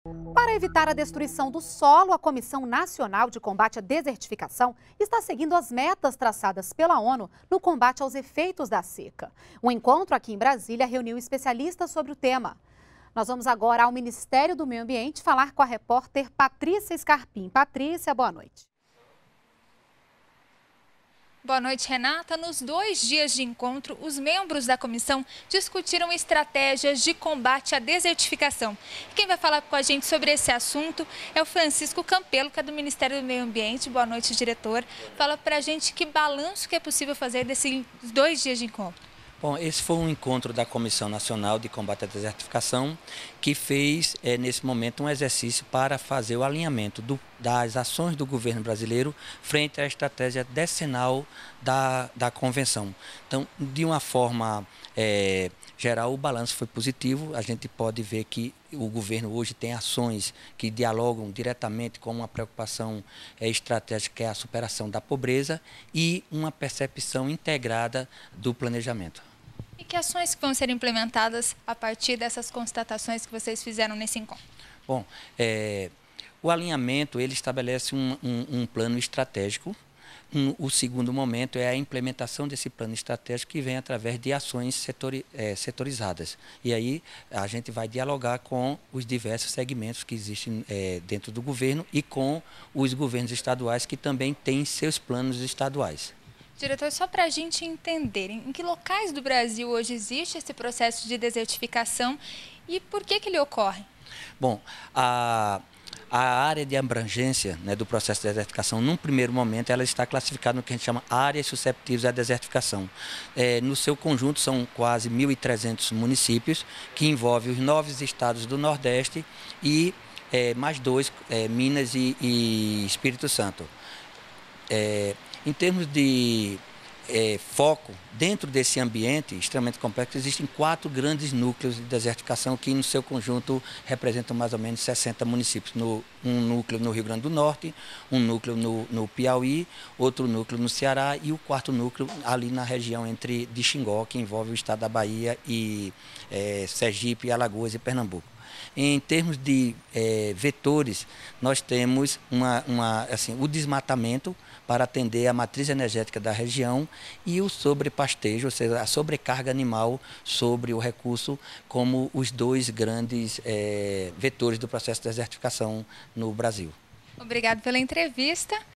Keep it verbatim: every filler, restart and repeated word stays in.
Para evitar a destruição do solo, a Comissão Nacional de Combate à Desertificação está seguindo as metas traçadas pela ONU no combate aos efeitos da seca. Um encontro aqui em Brasília reuniu especialistas sobre o tema. Nós vamos agora ao Ministério do Meio Ambiente falar com a repórter Patrícia Scarpim. Patrícia, boa noite. Boa noite, Renata. Nos dois dias de encontro, os membros da comissão discutiram estratégias de combate à desertificação. Quem vai falar com a gente sobre esse assunto é o Francisco Campelo, que é do Ministério do Meio Ambiente. Boa noite, diretor. Fala pra gente que balanço que é possível fazer desses dois dias de encontro. Bom, esse foi um encontro da Comissão Nacional de Combate à Desertificação que fez, é, nesse momento, um exercício para fazer o alinhamento do, das ações do governo brasileiro frente à estratégia decenal da, da Convenção. Então, de uma forma é, geral, o balanço foi positivo. A gente pode ver que o governo hoje tem ações que dialogam diretamente com uma preocupação é, estratégica, que é a superação da pobreza e uma percepção integrada do planejamento. E que ações que vão ser implementadas a partir dessas constatações que vocês fizeram nesse encontro? Bom, é, o alinhamento ele estabelece um, um, um plano estratégico. Um, o segundo momento é a implementação desse plano estratégico que vem através de ações setori, é, setorizadas. E aí a gente vai dialogar com os diversos segmentos que existem é, dentro do governo e com os governos estaduais que também têm seus planos estaduais. Diretor, só para a gente entender, em que locais do Brasil hoje existe esse processo de desertificação e por que que ele ocorre? Bom, a... A área de abrangência, né, do processo de desertificação, num primeiro momento, ela está classificada no que a gente chama áreas susceptíveis à desertificação. É, no seu conjunto, são quase mil e trezentos municípios, que envolvem os nove estados do Nordeste e é, mais dois, é, Minas e, e Espírito Santo. É, em termos de é, foco, dentro desse ambiente extremamente complexo, existem quatro grandes núcleos de desertificação que, no seu conjunto, representam mais ou menos sessenta municípios. No, um núcleo no Rio Grande do Norte, um núcleo no, no Piauí, outro núcleo no Ceará e o quarto núcleo ali na região entre de Xingó, que envolve o estado da Bahia e é, Sergipe, Alagoas e Pernambuco. Em termos de é, vetores, nós temos uma, uma, assim, o desmatamento para atender a matriz energética da região e o sobrepastejo, ou seja, a sobrecarga animal sobre o recurso, como os dois grandes é, vetores do processo de desertificação no Brasil. Obrigado pela entrevista.